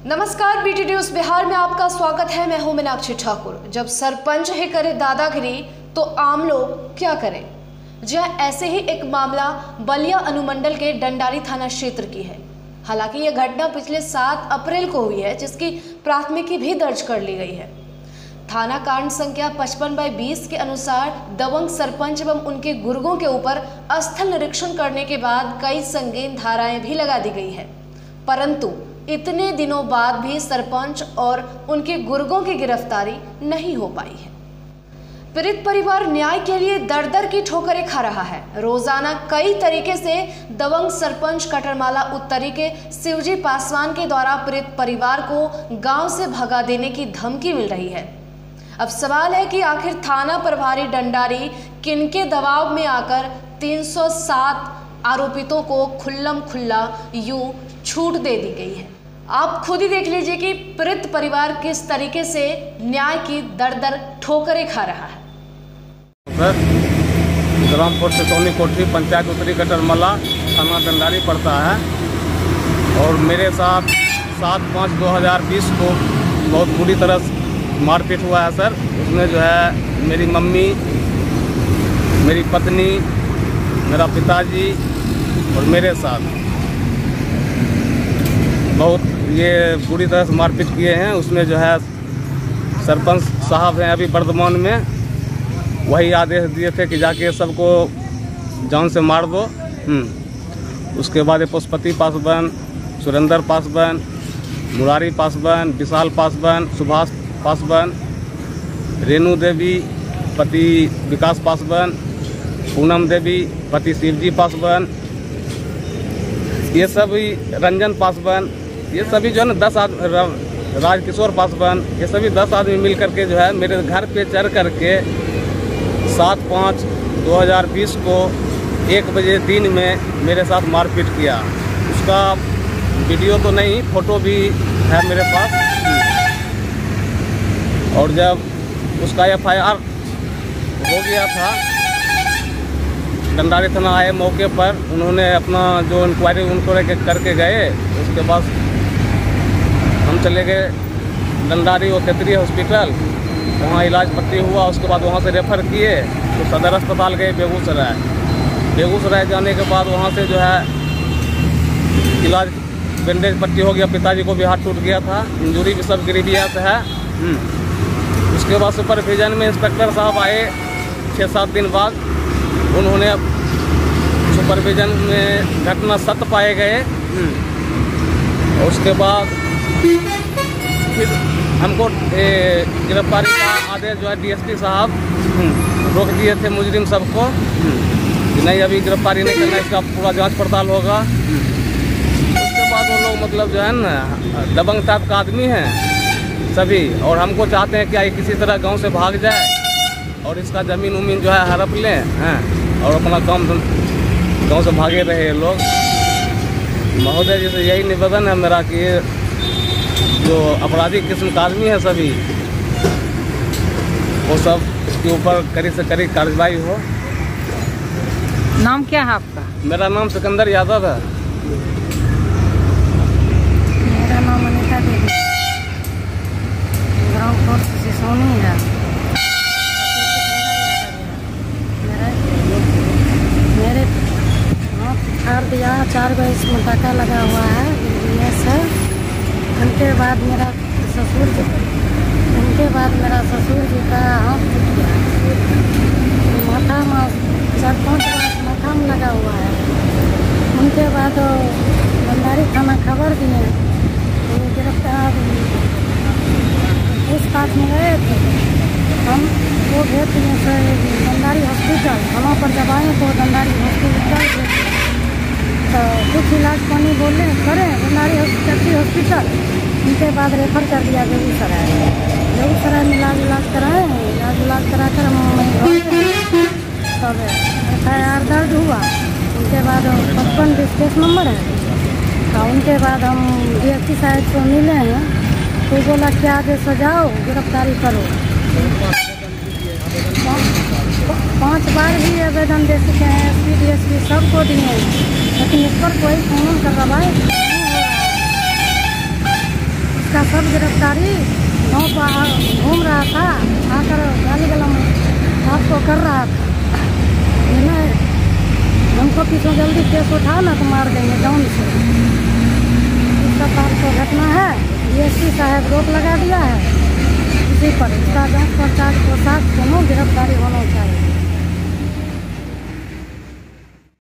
नमस्कार, BT news Bihar में आपका स्वागत है। मैं हूं मीनाक्षी ठाकुर। जब सरपंच ही करे दादागिरी तो आम लोग क्या करें। जहाँ ऐसे ही एक मामला बलिया अनुमंडल के डंडारी थाना क्षेत्र की है। हालांकि यह घटना पिछले 7 अप्रैल को हुई है, जिसकी प्राथमिकी भी दर्ज कर ली गई है। थाना कांड संख्या 55/20 के अनुसार दबंग सरपंच एवं उनके गुर्गों के ऊपर स्थल निरीक्षण करने के बाद कई संगीन धाराएं भी लगा दी गई है, परंतु इतने दिनों बाद भी सरपंच और उनके गुर्गों की गिरफ्तारी नहीं हो पाई है। पीड़ित परिवार न्याय के लिए दर की ठोकरें खा रहा है। रोजाना कई तरीके से दबंग सरपंच कटरमाला उत्तरी के शिवजी पासवान के द्वारा पीड़ित परिवार को गांव से भगा देने की धमकी मिल रही है। अब सवाल है कि आखिर थाना प्रभारी डंडारी किनके दबाव में आकर 307 आरोपितों को खुल्लम खुल्ला यूं छूट दे दी गई है। आप खुद ही देख लीजिए कि पीड़ित परिवार किस तरीके से न्याय की दर ठोकरें खा रहा है। ग्रामपुर से सोनी कोठी पंचायत उत्तरी कटरमाला थाना डंडारी पड़ता है और मेरे साथ 7/5/2020 को बहुत बुरी तरह मारपीट हुआ है सर। उसमें जो है मेरी मम्मी, मेरी पत्नी, मेरा पिताजी और मेरे साथ बहुत ये बुरी तरह से मारपीट किए हैं। उसमें जो है सरपंच साहब हैं अभी वर्तमान में, वही आदेश दिए थे कि जाके सबको जान से मार दो। उसके बाद पशुपति पासवान, सुरेंद्र पासवान, मुरारी पासवान, विशाल पासवान, सुभाष पासवान, रेणु देवी पति विकास पासवान, पूनम देवी पति शिवजी पासवान, ये सभी रंजन पासवान, ये सभी जो है ना 10 आदमी, राजकिशोर पासवान, ये सभी 10 आदमी मिल करके जो है मेरे घर पे चढ़ करके 7/5/2020 को 1 बजे दिन में मेरे साथ मारपीट किया। उसका वीडियो तो नहीं, फोटो भी है मेरे पास। और जब उसका FIR हो गया था, डंडारी थाना आए मौके पर, उन्होंने अपना जो इंक्वायरी उनको करके गए। उसके बाद हम चले गए डंडारी और क्षेत्रीय हॉस्पिटल, वहाँ इलाज पट्टी हुआ। उसके बाद वहाँ से रेफ़र किए तो सदर अस्पताल गए बेगूसराय। बेगूसराय जाने के बाद वहाँ से जो है इलाज बैंडेज पट्टी हो गया। पिताजी को भी हाथ टूट गया था, इंजरी भी सब गिरिबियात है। उसके बाद सुपरविजन में इंस्पेक्टर साहब आए 6-7 दिन बाद। उन्होंने सुपरविजन में घटना सत्य पाए गए। और उसके बाद फिर हमको गिरफ्तारी का आदेश जो है DSP साहब रोक दिए थे मुजरिम सबको कि नहीं, अभी गिरफ्तारी नहीं करना, इसका पूरा जांच पड़ताल होगा। उसके बाद वो लोग मतलब जो है ना दबंग टाइप का आदमी हैं सभी, और हमको चाहते हैं कि किसी तरह गांव से भाग जाए और इसका ज़मीन उमीन जो है हड़प लें और अपना काम गांव से भागे रहे ये लोग। महोदय जी से यही निवेदन है मेरा कि जो अपराधी किस्म का आदमी है सभी, वो सब इसके ऊपर कड़ी से कड़ी कार्रवाई हो। नाम क्या है आपका? मेरा नाम सिकंदर यादव है। मेरा नाम अनीता देवी, ग्रामपुर से सोनी है। मेरे हाथ दिया 4 गो इसमें टाका लगा हुआ है है। उनके बाद मेरा ससुर जी का हाथ टूट गया, माथा में 4-5 बार माथा में लगा हुआ है। उनके बाद डंडारी थाना खबर दिए, गिरफ्तार पूछताछ में गए थे हम। वो भेज दिए डंडारी हॉस्पिटल। वहाँ पर जब आए तो डंडारी हॉस्पिटल तो कुछ इलाज पानी बोले करें डंडारी हॉस्पिटल। उनके बाद रेफर कर दिया बेगूसराय में इलाज कराए। इलाज करा कर तब FIR दर्ज हुआ। उनके बाद 55 केस नंबर है। तो उनके बाद हम DSP साहब को मिले हैं तो बोला क्या आदेश सजाओ, गिरफ्तारी करो। 5 बार भी आवेदन दे चुके हैं, SP DSP सबको दिए, लेकिन इस पर कोई कानून कार्रवाई नहीं हो रहा है। सब गिरफ्तारी गाँव पर घूम रहा था, आकर गाली गलम आपको कर रहा था। ये ना हमको पीछे जल्दी केस उठाओ ना तो मार देंगे जान से। इस प्रकार की घटना है। DSP साहब रोक लगा दिया है इसी पर। इसका जांच पड़ताल के साथ दोनों गिरफ्तारी होना चाहिए।